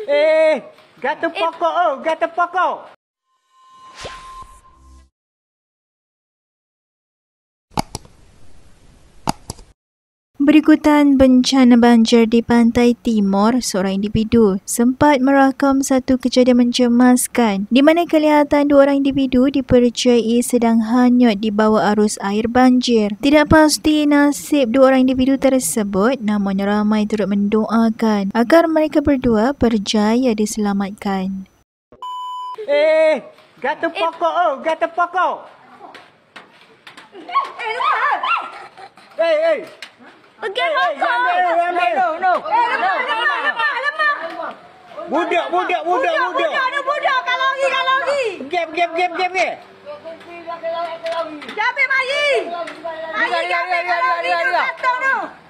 Gata pokok oh, gata pokok. Berikutan bencana banjir di pantai timur, seorang individu sempat merakam satu kejadian mencemaskan di mana kelihatan dua orang individu dipercayai sedang hanyut di bawah arus air banjir. Tidak pasti nasib dua orang individu tersebut, namun ramai turut mendoakan agar mereka berdua berjaya diselamatkan. Gata pokok oh, gata pokok. Pergi pokok. No. Budak. Budak kalau lagi. Pergi. Jabe mari. Mari jabe kalau lagi.